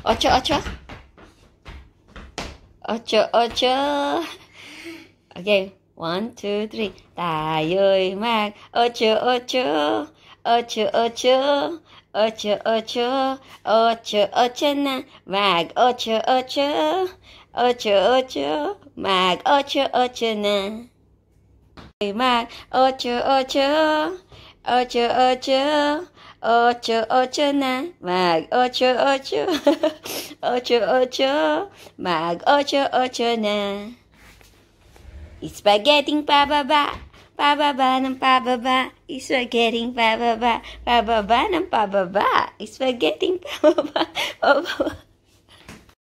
Otso Otso. Otso Otso. Okay, 1, 2, 3. Tayo'y Otso Otso. Otso Otso. Otso Otso. Otso Otso na. Otso Otso. Otso Otso. Otso Otso na. Otso Otso. Otso Otso. Otso Otso na. Otso Otso. Otso Otso. Otso Otso na. Spaghetti pababa. Pababa ng pababa. Spaghetti pababa. Pababa ng pababa. Spaghetti pababa. Pababa.